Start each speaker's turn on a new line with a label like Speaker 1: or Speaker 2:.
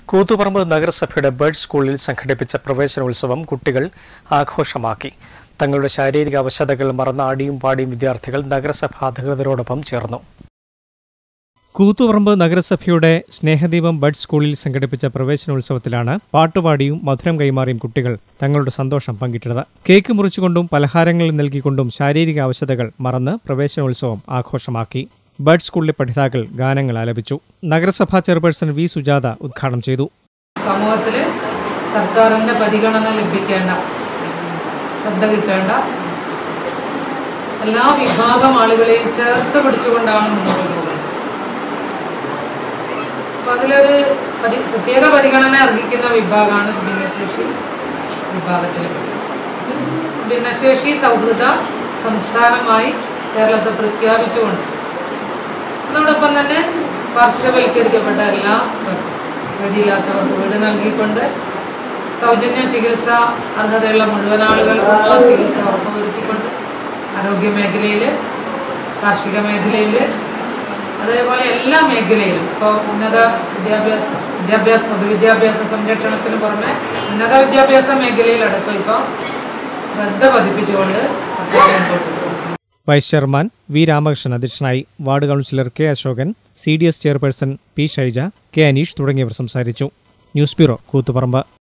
Speaker 1: കൂത്തുപറമ്പ് നഗരസഭയുടെ ബേർഡ് സ്കൂളിൽ സംഘടിപ്പിച്ച പ്രവേശനോത്സവം കുട്ടികൾ ആഘോഷമാക്കി. തങ്ങളുടെ ശാരീരിക അവശതകൾ മറന്ന ആടിയും പാടിയും വിദ്യാർത്ഥികൾ നഗരസഭാ അധികൃതരോടൊപ്പം ചേർന്നു. കൂത്തുപറമ്പ് നഗരസഭയുടെ സ്നേഹദീപം ബേർഡ് സ്കൂളിൽ സംഘടിപ്പിച്ച പ്രവേശനോത്സവത്തിലാണ് പാട്ടുപാടിയും മധുരം കൈമാറിയും കുട്ടികൾ തങ്ങളുടെ സന്തോഷം പങ്കിട്ടത്. കേക്ക് മുറിച്ചുകൊണ്ടും പലഹാരങ്ങൾ നൽകിക്കൊണ്ടും ശാരീരിക അവശതകൾ മറന്ന് പ്രവേശനോത്സവം ആഘോഷമാക്കി. ബേർഡ് സ്കൂളിലെ പഠിതാക്കൾ ഗാനങ്ങൾ ആലപിച്ചു. നഗരസഭാ ചെയർപേഴ്സൺ വി സുജാത ഉദ്ഘാടനം ചെയ്തു.
Speaker 2: സമൂഹത്തിൽ സർക്കാരിന്റെ പരിഗണന ലഭിക്കേണ്ട, ശ്രദ്ധ കിട്ടേണ്ട എല്ലാ വിഭാഗം ആളുകളെയും ചേർത്ത് പിടിച്ചുകൊണ്ടാണ് മുന്നോട്ട് പോകുന്നത്. അപ്പോൾ അതിലൊരു പ്രത്യേക പരിഗണന അർഹിക്കുന്ന വിഭാഗമാണ് ഭിന്നശേഷി വിഭാഗത്തിൽ. ഭിന്നശേഷി സൗഹൃദ സംസ്ഥാനമായി കേരളത്തെ പ്രഖ്യാപിച്ചുകൊണ്ട് അതോടൊപ്പം തന്നെ പാർശ്വവൽക്കരിക്കപ്പെട്ട എല്ലാ വീടില്ലാത്തവർക്ക് വീട് നൽകിക്കൊണ്ട് സൗജന്യ ചികിത്സ അർഹതയുള്ള മുഴുവൻ ആളുകൾക്കുള്ള ചികിത്സ ഉറപ്പുവരുത്തിക്കൊണ്ട് ആരോഗ്യ മേഖലയിൽ, കാർഷിക മേഖലയിൽ, അതേപോലെ എല്ലാ മേഖലയിലും ഇപ്പോൾ ഉന്നത വിദ്യാഭ്യാസ പൊതുവിദ്യാഭ്യാസ സംരക്ഷണത്തിന് പുറമെ ഉന്നത വിദ്യാഭ്യാസ മേഖലയിലടക്കം ഇപ്പോൾ ശ്രദ്ധ പതിപ്പിച്ചുകൊണ്ട് സർക്കാർ മുമ്പോട്ട് പോകും.
Speaker 1: വൈസ് ചെയർമാൻ വി രാമകൃഷ്ണൻ അധ്യക്ഷനായി. Ward councillor K Ashokan, CDS chairperson P Shaija, K Aneesh തുടങ്ങിയവർ സംസാരിച്ചു. News bureau, Koothuparamba.